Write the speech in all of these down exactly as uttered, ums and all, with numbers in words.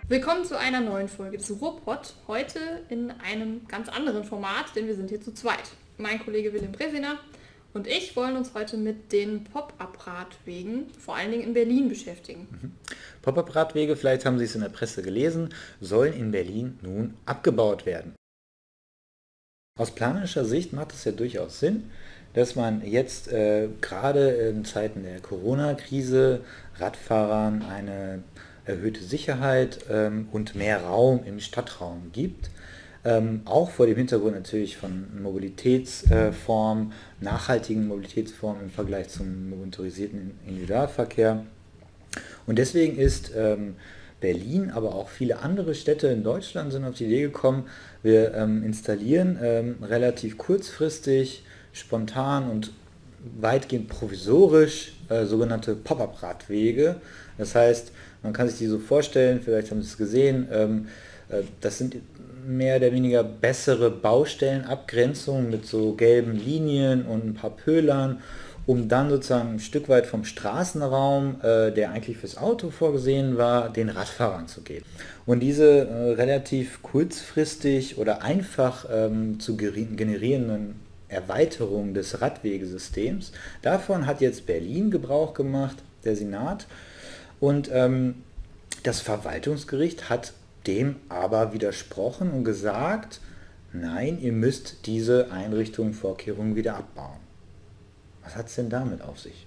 Willkommen zu einer neuen Folge des Ruhrpott, heute in einem ganz anderen Format, denn wir sind hier zu zweit. Mein Kollege Willem Bresiner und ich wollen uns heute mit den Pop-up-Radwegen, vor allen Dingen in Berlin, beschäftigen. Mhm. Pop-up-Radwege, vielleicht haben Sie es in der Presse gelesen, sollen in Berlin nun abgebaut werden. Aus planerischer Sicht macht es ja durchaus Sinn, dass man jetzt äh, gerade in Zeiten der Corona-Krise Radfahrern eine erhöhte Sicherheit ähm, und mehr Raum im Stadtraum gibt. Ähm, auch vor dem Hintergrund natürlich von Mobilitätsformen, äh, nachhaltigen Mobilitätsformen im Vergleich zum motorisierten Individualverkehr. Und deswegen ist ähm, Berlin, aber auch viele andere Städte in Deutschland sind auf die Idee gekommen, wir ähm, installieren ähm, relativ kurzfristig, spontan und weitgehend provisorisch äh, sogenannte Pop-up-Radwege. Das heißt, man kann sich die so vorstellen, vielleicht haben Sie es gesehen, ähm, äh, das sind mehr oder weniger bessere Baustellenabgrenzungen mit so gelben Linien und ein paar Pölern, um dann sozusagen ein Stück weit vom Straßenraum, äh, der eigentlich fürs Auto vorgesehen war, den Radfahrern zu geben. Und diese äh, relativ kurzfristig oder einfach ähm, zu generierenden Erweiterung des Radwegesystems, davon hat jetzt Berlin Gebrauch gemacht, der Senat. Und ähm, das Verwaltungsgericht hat dem aber widersprochen und gesagt, nein, ihr müsst diese Einrichtungen, Vorkehrungen wieder abbauen. Was hat es denn damit auf sich?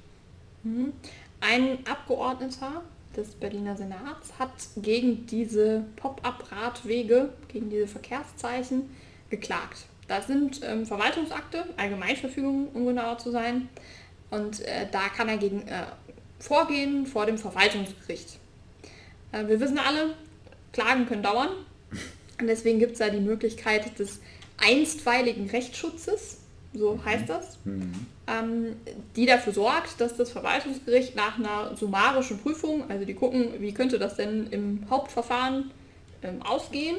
Ein Abgeordneter des Berliner Senats hat gegen diese Pop-up-Radwege, gegen diese Verkehrszeichen geklagt. Das sind ähm, Verwaltungsakte, Allgemeinverfügungen, um genauer zu sein. Und äh, da kann er gegen äh, vorgehen vor dem Verwaltungsgericht. Äh, wir wissen alle, Klagen können dauern. Und deswegen gibt es da die Möglichkeit des einstweiligen Rechtsschutzes, so heißt das, mhm. ähm, die dafür sorgt, dass das Verwaltungsgericht nach einer summarischen Prüfung, also die gucken, wie könnte das denn im Hauptverfahren ähm, ausgehen,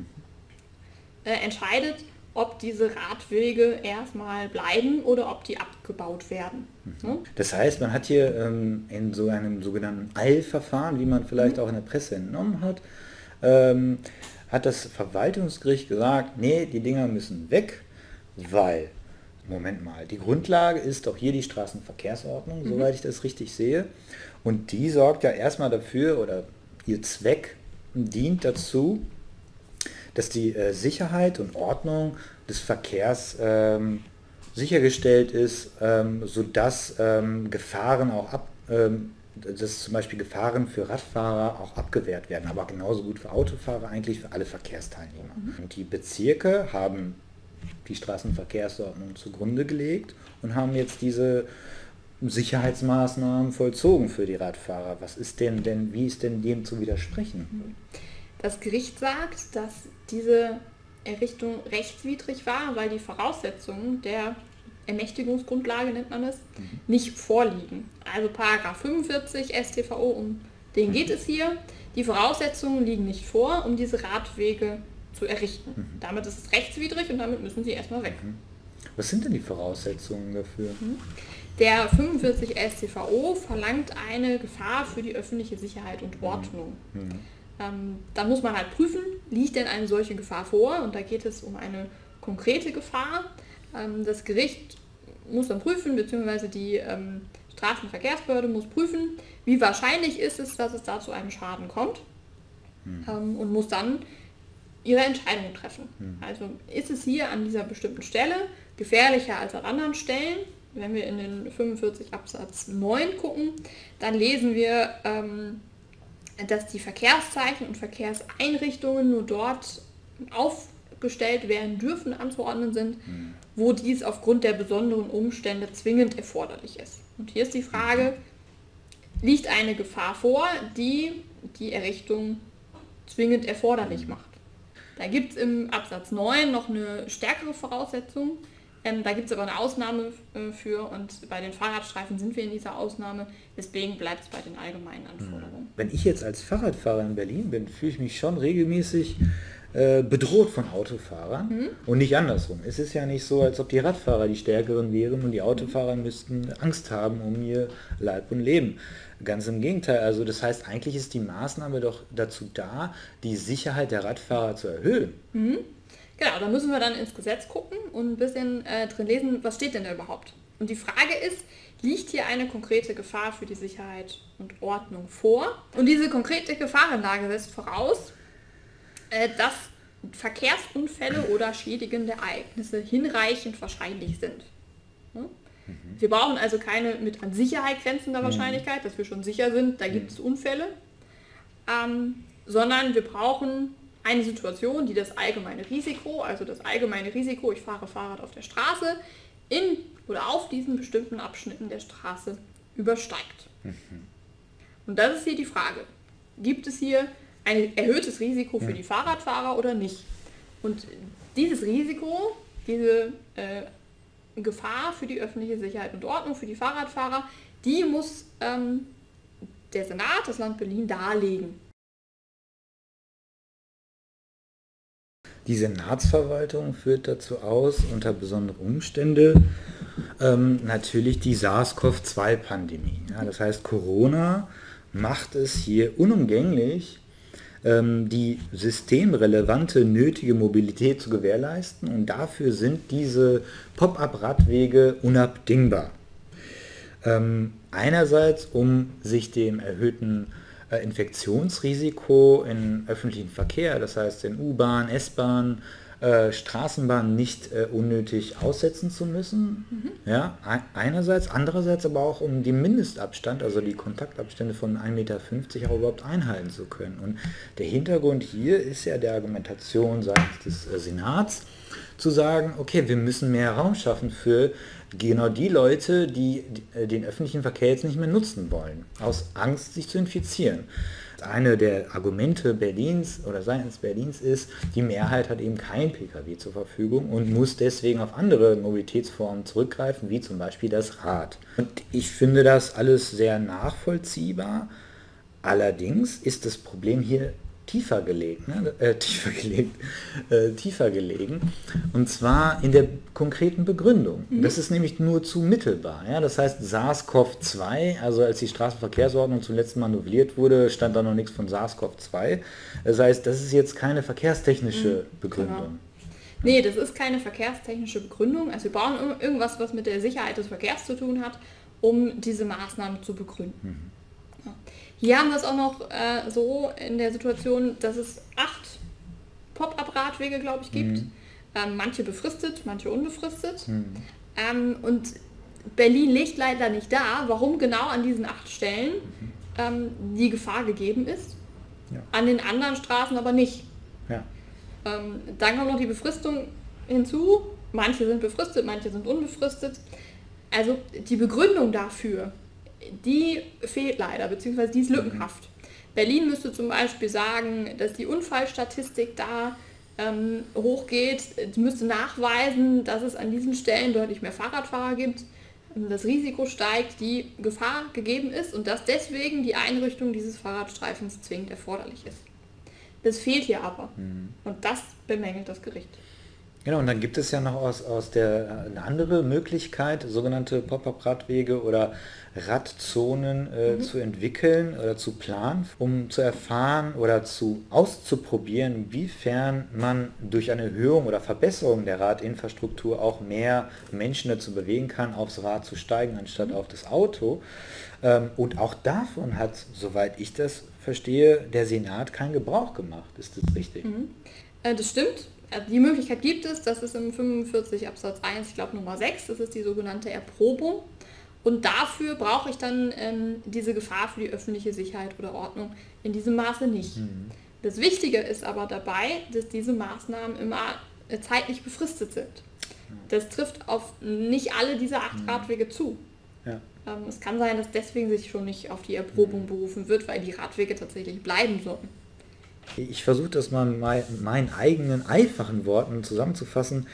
äh, entscheidet, ob diese Radwege erstmal bleiben oder ob die abgebaut werden. Mhm. Das heißt, man hat hier ähm, in so einem sogenannten Eilverfahren, wie man vielleicht mhm. auch in der Presse entnommen hat, ähm, hat das Verwaltungsgericht gesagt, nee, die Dinger müssen weg, weil, Moment mal, die Grundlage ist doch hier die Straßenverkehrsordnung, mhm. soweit ich das richtig sehe. Und die sorgt ja erstmal dafür, oder ihr Zweck dient dazu, dass die äh, Sicherheit und Ordnung des Verkehrs ähm, sichergestellt ist, ähm, sodass ähm, Gefahren auch ab, ähm, dass zum Beispiel Gefahren für Radfahrer auch abgewehrt werden, aber genauso gut für Autofahrer, eigentlich für alle Verkehrsteilnehmer. Mhm. Und die Bezirke haben die Straßenverkehrsordnung zugrunde gelegt und haben jetzt diese Sicherheitsmaßnahmen vollzogen für die Radfahrer. Was ist denn denn, wie ist denn dem zu widersprechen? Das Gericht sagt, dass diese Errichtung rechtswidrig war, weil die Voraussetzungen der Ermächtigungsgrundlage, nennt man es, mhm. nicht vorliegen. Also Paragraph fünfundvierzig S t v O, um den geht es hier. Die Voraussetzungen liegen nicht vor, um diese Radwege zu errichten. Mhm. Damit ist es rechtswidrig und damit müssen sie erstmal weg. Mhm. Was sind denn die Voraussetzungen dafür? Mhm. Der fünfundvierzig S t v O verlangt eine Gefahr für die öffentliche Sicherheit und Ordnung. Mhm. Ähm, dann muss man halt prüfen, liegt denn eine solche Gefahr vor? Und da geht es um eine konkrete Gefahr. Ähm, das Gericht muss dann prüfen, beziehungsweise die ähm, Straßenverkehrsbehörde muss prüfen, wie wahrscheinlich ist es, dass es da zu einem Schaden kommt, mhm. ähm, und muss dann ihre Entscheidung treffen. Mhm. Also ist es hier an dieser bestimmten Stelle gefährlicher als an anderen Stellen? Wenn wir in den fünfundvierzig Absatz neun gucken, dann lesen wir, ähm, dass die Verkehrszeichen und Verkehrseinrichtungen nur dort aufgestellt werden dürfen, anzuordnen sind, mhm. wo dies aufgrund der besonderen Umstände zwingend erforderlich ist. Und hier ist die Frage, liegt eine Gefahr vor, die die Errichtung zwingend erforderlich mhm. macht? Da gibt es im Absatz neun noch eine stärkere Voraussetzung. Ähm, da gibt es aber eine Ausnahme äh, für, und bei den Fahrradstreifen sind wir in dieser Ausnahme, deswegen bleibt es bei den allgemeinen Anforderungen. Wenn ich jetzt als Fahrradfahrer in Berlin bin, fühle ich mich schon regelmäßig äh, bedroht von Autofahrern Mhm. und nicht andersrum. Es ist ja nicht so, als ob die Radfahrer die Stärkeren wären und die Autofahrer müssten Angst haben um ihr Leib und Leben. Ganz im Gegenteil. Also das heißt, eigentlich ist die Maßnahme doch dazu da, die Sicherheit der Radfahrer zu erhöhen. Mhm. Genau, da müssen wir dann ins Gesetz gucken und ein bisschen äh, drin lesen, was steht denn da überhaupt. Und die Frage ist, liegt hier eine konkrete Gefahr für die Sicherheit und Ordnung vor? Und diese konkrete Gefahrenlage setzt voraus, äh, dass Verkehrsunfälle oder schädigende Ereignisse hinreichend wahrscheinlich sind. Ja? Mhm. Wir brauchen also keine mit an Sicherheit grenzender Wahrscheinlichkeit, dass wir schon sicher sind, da gibt es Unfälle, ähm, sondern wir brauchen eine Situation, die das allgemeine Risiko, also das allgemeine Risiko, ich fahre Fahrrad auf der Straße, in oder auf diesen bestimmten Abschnitten der Straße übersteigt. Mhm. Und das ist hier die Frage. Gibt es hier ein erhöhtes Risiko für die Fahrradfahrer oder nicht? Und dieses Risiko, diese äh, Gefahr für die öffentliche Sicherheit und Ordnung für die Fahrradfahrer, die muss ähm, der Senat, das Land Berlin, darlegen. Die Senatsverwaltung führt dazu aus, unter besonderen Umständen, ähm, natürlich die SARS-CoV zwei Pandemie. Ja, das heißt, Corona macht es hier unumgänglich, ähm, die systemrelevante, nötige Mobilität zu gewährleisten, und dafür sind diese Pop-up-Radwege unabdingbar. Ähm, einerseits, um sich dem erhöhten äh, Infektionsrisiko im öffentlichen Verkehr, das heißt in U-Bahn, S-Bahn, äh, Straßenbahn nicht äh, unnötig aussetzen zu müssen. Mhm. Ja, ein, einerseits, andererseits aber auch um den Mindestabstand, also die Kontaktabstände von ein Meter fünfzig auch überhaupt einhalten zu können. Und der Hintergrund hier ist ja der Argumentation seitens des äh, Senats, zu sagen, okay, wir müssen mehr Raum schaffen für genau die Leute, die den öffentlichen Verkehr jetzt nicht mehr nutzen wollen, aus Angst, sich zu infizieren. Eine der Argumente Berlins oder seitens Berlins ist, die Mehrheit hat eben kein Pkw zur Verfügung und muss deswegen auf andere Mobilitätsformen zurückgreifen, wie zum Beispiel das Rad. Und ich finde das alles sehr nachvollziehbar. Allerdings ist das Problem hier tiefer gelegt, ne? äh, tiefer gelegt, äh, tiefer gelegen, und zwar in der konkreten Begründung. Mhm. Das ist nämlich nur zu mittelbar. Ja? Das heißt, SARS-CoV zwei, also als die Straßenverkehrsordnung zum letzten Mal novelliert wurde, stand da noch nichts von SARS-CoV zwei. Das heißt, das ist jetzt keine verkehrstechnische mhm. Begründung. Genau. Nee, das ist keine verkehrstechnische Begründung. Also wir brauchen irgendwas, was mit der Sicherheit des Verkehrs zu tun hat, um diese Maßnahmen zu begründen. Mhm. Ja. Hier haben wir es auch noch äh, so in der Situation, dass es acht Pop-up-Radwege, glaube ich, gibt. Mhm. Ähm, manche befristet, manche unbefristet. Mhm. Ähm, und Berlin legt leider nicht dar, warum genau an diesen acht Stellen mhm. ähm, die Gefahr gegeben ist. Ja. An den anderen Straßen aber nicht. Ja. Ähm, dann kommt noch die Befristung hinzu. Manche sind befristet, manche sind unbefristet. Also die Begründung dafür, die fehlt leider, beziehungsweise die ist lückenhaft. Berlin müsste zum Beispiel sagen, dass die Unfallstatistik da ähm, hochgeht, die müsste nachweisen, dass es an diesen Stellen deutlich mehr Fahrradfahrer gibt, das Risiko steigt, die Gefahr gegeben ist und dass deswegen die Einrichtung dieses Fahrradstreifens zwingend erforderlich ist. Das fehlt hier aber mhm. und das bemängelt das Gericht. Genau, und dann gibt es ja noch aus, aus der, eine andere Möglichkeit, sogenannte Pop-up-Radwege oder Radzonen äh, mhm. zu entwickeln oder zu planen, um zu erfahren oder zu auszuprobieren, inwiefern man durch eine Erhöhung oder Verbesserung der Radinfrastruktur auch mehr Menschen dazu bewegen kann, aufs Rad zu steigen, anstatt mhm. auf das Auto. Ähm, und auch davon hat, soweit ich das verstehe, der Senat keinen Gebrauch gemacht. Ist das richtig? Mhm. Äh, das stimmt. Die Möglichkeit gibt es, das ist im fünfundvierzig Absatz eins, ich glaube Nummer sechs, das ist die sogenannte Erprobung. Und dafür brauche ich dann ähm, diese Gefahr für die öffentliche Sicherheit oder Ordnung in diesem Maße nicht. Mhm. Das Wichtige ist aber dabei, dass diese Maßnahmen immer äh, zeitlich befristet sind. Das trifft auf nicht alle dieser acht mhm. Radwege zu. Ja. Ähm, es kann sein, dass deswegen sich schon nicht auf die Erprobung mhm. berufen wird, weil die Radwege tatsächlich bleiben sollen. Ich versuche das mal in meinen eigenen einfachen Worten zusammenzufassen.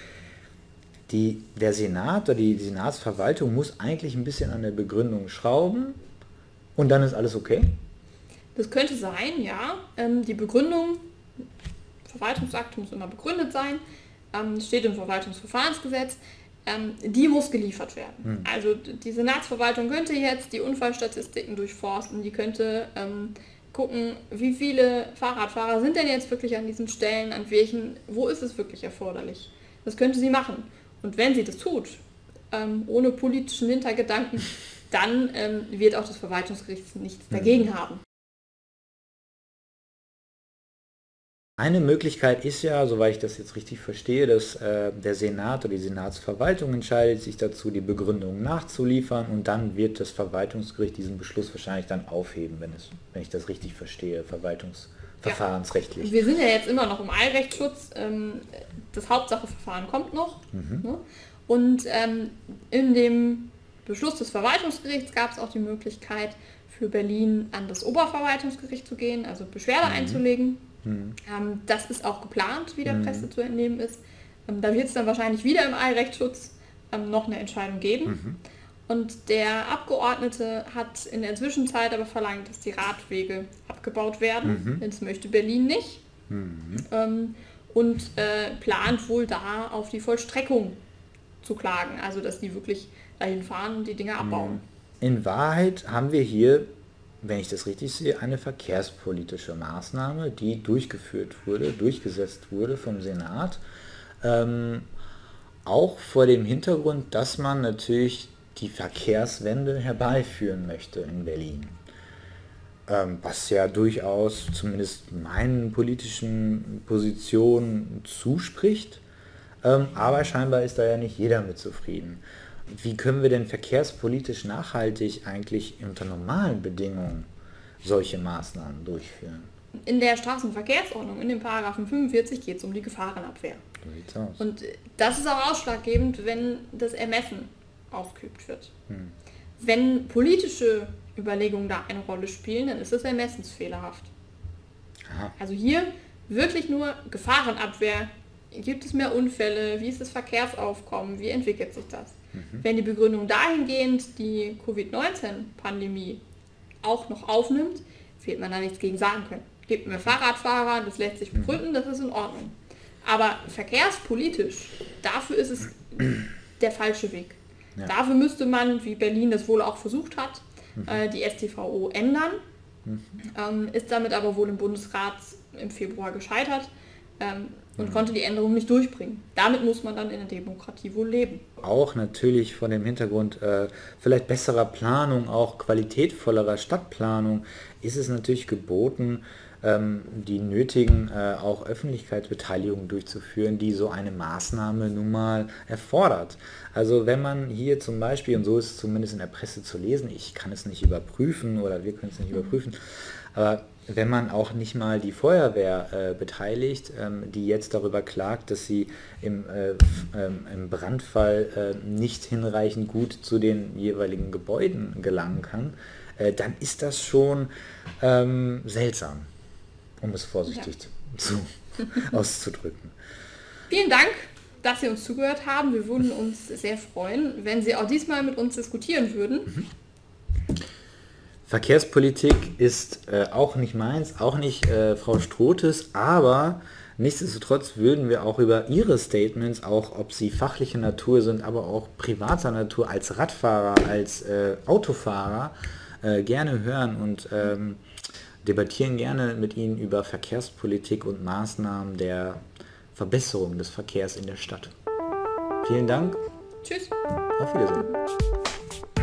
Die, der Senat oder die, die Senatsverwaltung muss eigentlich ein bisschen an der Begründung schrauben und dann ist alles okay? Das könnte sein, ja. Ähm, die Begründung Verwaltungsakt muss immer begründet sein, ähm, steht im Verwaltungsverfahrensgesetz, ähm, die muss geliefert werden. Mhm. Also die Senatsverwaltung könnte jetzt die Unfallstatistiken durchforsten, die könnte ähm, gucken, wie viele Fahrradfahrer sind denn jetzt wirklich an diesen Stellen, an welchen, wo ist es wirklich erforderlich. Das könnte sie machen. Und wenn sie das tut, ähm, ohne politischen Hintergedanken, dann ähm, wird auch das Verwaltungsgericht nichts dagegen mhm. haben. Eine Möglichkeit ist ja, soweit ich das jetzt richtig verstehe, dass äh, der Senat oder die Senatsverwaltung entscheidet sich dazu, die Begründung nachzuliefern und dann wird das Verwaltungsgericht diesen Beschluss wahrscheinlich dann aufheben, wenn, es, wenn ich das richtig verstehe, verwaltungsverfahrensrechtlich. Ja. Wir sind ja jetzt immer noch im Eilrechtsschutz, ähm, das Hauptsacheverfahren kommt noch mhm. ne? und ähm, in dem Beschluss des Verwaltungsgerichts gab es auch die Möglichkeit für Berlin an das Oberverwaltungsgericht zu gehen, also Beschwerde mhm. einzulegen. Mhm. Ähm, das ist auch geplant, wie der mhm. Presse zu entnehmen ist. Ähm, da wird es dann wahrscheinlich wieder im Eilrechtsschutz ähm, noch eine Entscheidung geben. Mhm. Und der Abgeordnete hat in der Zwischenzeit aber verlangt, dass die Radwege abgebaut werden. Mhm. Das möchte Berlin nicht. Mhm. Ähm, und äh, plant wohl da auf die Vollstreckung zu klagen. Also dass die wirklich dahin fahren und die Dinge abbauen. In Wahrheit haben wir hier, wenn ich das richtig sehe, eine verkehrspolitische Maßnahme, die durchgeführt wurde, durchgesetzt wurde vom Senat. Ähm, auch vor dem Hintergrund, dass man natürlich die Verkehrswende herbeiführen möchte in Berlin. Ähm, was ja durchaus zumindest meinen politischen Positionen zuspricht. Ähm, aber scheinbar ist da ja nicht jeder mit zufrieden. Wie können wir denn verkehrspolitisch nachhaltig eigentlich unter normalen Bedingungen solche Maßnahmen durchführen? In der Straßenverkehrsordnung, in dem Paragraphen fünfundvierzig, geht es um die Gefahrenabwehr. So sieht's aus. Und das ist auch ausschlaggebend, wenn das Ermessen ausgeübt wird. Hm. Wenn politische Überlegungen da eine Rolle spielen, dann ist das ermessensfehlerhaft. Aha. Also hier wirklich nur Gefahrenabwehr. Gibt es mehr Unfälle? Wie ist das Verkehrsaufkommen? Wie entwickelt sich das? Mhm. Wenn die Begründung dahingehend die Covid neunzehn Pandemie auch noch aufnimmt, wird man da nichts gegen sagen können. Gibt mehr Fahrradfahrer, das lässt sich begründen, das ist in Ordnung. Aber verkehrspolitisch, dafür ist es der falsche Weg. Ja. Dafür müsste man, wie Berlin das wohl auch versucht hat, mhm. äh, die S T V O ändern. Mhm. Ähm, ist damit aber wohl im Bundesrat im Februar gescheitert. Ähm, und mhm. konnte die Änderung nicht durchbringen. Damit muss man dann in der Demokratie wohl leben. Auch natürlich vor dem Hintergrund äh, vielleicht besserer Planung, auch qualitätvollerer Stadtplanung, ist es natürlich geboten, ähm, die nötigen äh, auch Öffentlichkeitsbeteiligungen durchzuführen, die so eine Maßnahme nun mal erfordert. Also wenn man hier zum Beispiel, und so ist es zumindest in der Presse zu lesen, ich kann es nicht überprüfen oder wir können es nicht mhm. überprüfen, aber wenn man auch nicht mal die Feuerwehr äh, beteiligt, ähm, die jetzt darüber klagt, dass sie im, äh, ähm, im Brandfall äh, nicht hinreichend gut zu den jeweiligen Gebäuden gelangen kann, äh, dann ist das schon ähm, seltsam, um es vorsichtig ja. zu, auszudrücken. Vielen Dank, dass Sie uns zugehört haben. Wir würden uns sehr freuen, wenn Sie auch diesmal mit uns diskutieren würden. Mhm. Verkehrspolitik ist äh, auch nicht meins, auch nicht äh, Frau Strotes, aber nichtsdestotrotz würden wir auch über Ihre Statements, auch ob sie fachlicher Natur sind, aber auch privater Natur als Radfahrer, als äh, Autofahrer, äh, gerne hören und ähm, debattieren gerne mit Ihnen über Verkehrspolitik und Maßnahmen der Verbesserung des Verkehrs in der Stadt. Vielen Dank. Tschüss. Auf Wiedersehen.